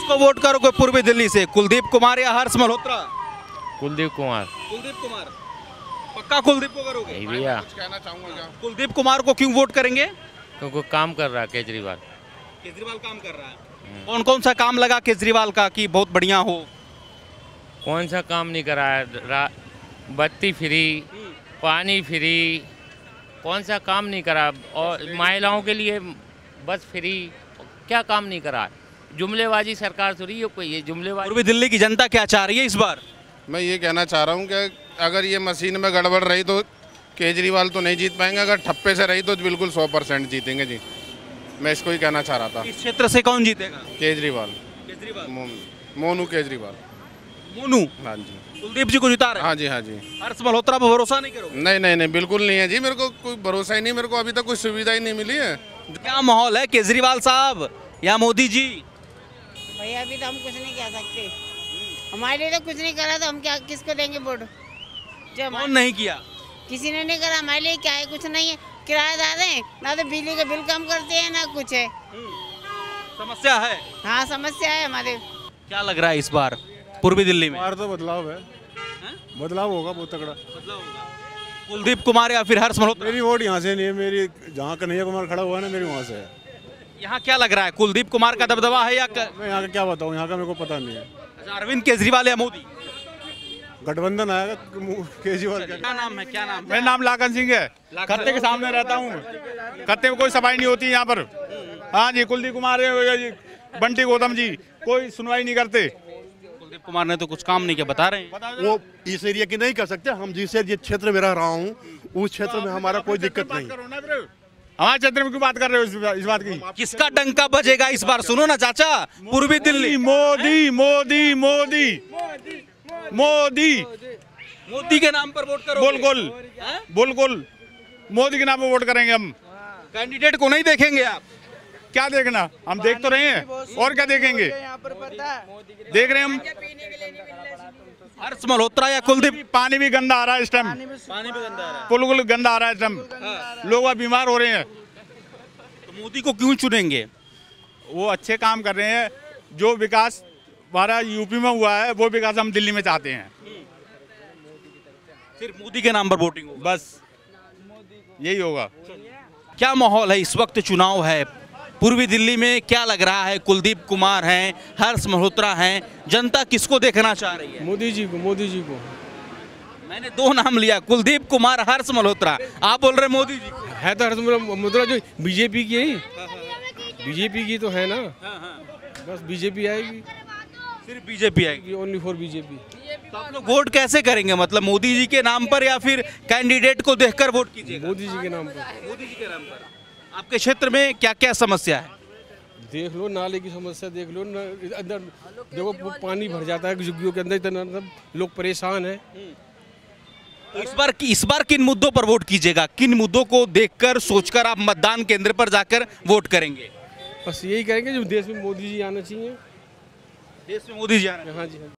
किसको वोट करोगे पूर्वी दिल्ली से, कुलदीप कुमार या हर्ष मल्होत्रा? कुलदीप कुमार। कुलदीप कुमार, पक्का कुलदीप को करोगे? नहीं भैया, कहना चाहूँगा क्या, कुलदीप कुमार को क्यों वोट करेंगे? क्योंकि काम कर रहा है केजरीवाल। केजरीवाल काम कर रहा है। कौन कौन सा काम लगा केजरीवाल का कि बहुत बढ़िया हो? कौन सा काम नहीं करा है? बत्ती फ्री, पानी फ्री, कौन सा काम नहीं करा? और महिलाओं के लिए बस फ्री, क्या काम नहीं करा है? जुमलेबाजी सरकार थोड़ी है कोई, ये जुमलेबाजी। पूर्वी दिल्ली की जनता क्या चाह रही है इस बार? मैं ये कहना चाह रहा हूँ कि अगर ये मशीन में गड़बड़ रही तो केजरीवाल तो नहीं जीत पाएंगे, अगर ठप्पे से रही तो बिल्कुल 100% जीतेंगे जी। मैं इसको ही कहना चाह रहा था। इस क्षेत्र से कौन जीतेगा? केजरीवाल, केजरीवाल, मोनू केजरीवाल। मोनू? हाँ जी। कुलदीप जी को जिता रहे? हाँ जी, हाँ जी। हर्ष मल्होत्रा पर भरोसा नहीं करोगे? नहीं नहीं नहीं, बिल्कुल नहीं है जी, मेरे को कोई भरोसा ही नहीं, मेरे को अभी तक कोई सुविधा ही नहीं मिली है। क्या माहौल है, केजरीवाल साहब या मोदी जी? भैया अभी तो हम कुछ नहीं कह सकते, हमारे लिए तो कुछ नहीं करा, तो हम क्या किसको देंगे वोट? जो कौन नहीं किया? किसी ने नहीं करा, हमारे लिए क्या है, कुछ नहीं है। किराएदार हैं ना, तो बिजली का बिल कम करते हैं ना कुछ है। समस्या है? हाँ समस्या है हमारे। क्या लग रहा है इस बार पूर्वी दिल्ली में? बार तो बदलाव है, बदलाव होगा बहुत तगड़ा। बदलाव होगा। कुलदीप कुमार या फिर हर्ष मल्होत्रा? मेरी वोट यहाँ से नहीं है, मेरी जहाँ कन्हैया कुमार खड़ा हुआ है ना, मेरी वहाँ से है। यहाँ क्या लग रहा है, कुलदीप कुमार का दबदबा है या मैं यहाँ का क्या बताऊँ, यहाँ का मेरे को पता नहीं है। अच्छा, अरविंद केजरीवाल या मोदी? गठबंधन आएगा केजरीवाल का। क्या नाम है, क्या नाम है? मेरा नाम लाखन सिंह है, खत्ते के सामने रहता हूँ। खत्ते में कोई सफाई नहीं होती यहाँ पर। हाँ जी, कुलदीप कुमार बंटी गौतम जी कोई सुनवाई नहीं करते। कुलदीप कुमार ने तो कुछ काम नहीं किया, बता रहे हैं। वो इस एरिया की नहीं कर सकते, हम जिस क्षेत्र में रह रहा हूँ उस क्षेत्र में हमारा कोई दिक्कत नहीं। हमारे क्षेत्र में क्यों बात कर रहे हो इस बात की? किसका डंका बजेगा इस बार, सुनो ना चाचा? पूर्वी दिल्ली। मोदी मोदी मोदी मोदी मोदी के नाम पर वोट करो? बिल्कुल बिल्कुल, मोदी के नाम पर वोट करेंगे हम। कैंडिडेट को नहीं देखेंगे आप? क्या देखना, हम देख तो रहे हैं, और क्या देखेंगे? देख रहे हैं हम। हर्ष मल्होत्रा या कुलदीप? पानी भी गंदा आ रहा है इस टाइम, पानी भी गंदा आ रहा है। बिल्कुल गंदा आ रहा है इस टाइम, लोग बीमार हो रहे हैं। तो मोदी को क्यों चुनेंगे? वो अच्छे काम कर रहे हैं, जो विकास हमारा यूपी में हुआ है वो विकास हम दिल्ली में चाहते हैं। सिर्फ मोदी के नाम पर वोटिंग होगा? बस यही होगा। क्या माहौल है इस वक्त, चुनाव है पूर्वी दिल्ली में, क्या लग रहा है? कुलदीप कुमार हैं, हर्ष मल्होत्रा हैं, जनता किसको देखना चाह रही है? मोदी जी को, मोदी जी को। मैंने दो नाम लिया, कुलदीप कुमार, हर्ष मल्होत्रा, आप बोल रहे मोदी जी है तो हर्ष मल्होत्रा जो बीजेपी की है, बीजेपी की तो है ना, बस बीजेपी आएगी, सिर्फ बीजेपी आएगी, ओनली फॉर बीजेपी। तो आप लोग वोट कैसे करेंगे, मतलब मोदी जी के नाम पर या फिर कैंडिडेट को देखकर वोट कीजिएगा? मोदी जी के नाम पर। मोदी जी के नाम पर। आपके क्षेत्र में क्या क्या समस्या है? देख लो, नाले की समस्या देख लो, अंदर देखो पानी भर जाता है झुग्गियों के अंदर, इतना लोग परेशान हैं। तो इस बार किन मुद्दों पर वोट कीजिएगा, किन मुद्दों को देखकर सोचकर आप मतदान केंद्र पर जाकर वोट करेंगे? बस यही करेंगे जो देश में मोदी जी आना चाहिए। देश में मोदी जी आना? हाँ जी, हाँ।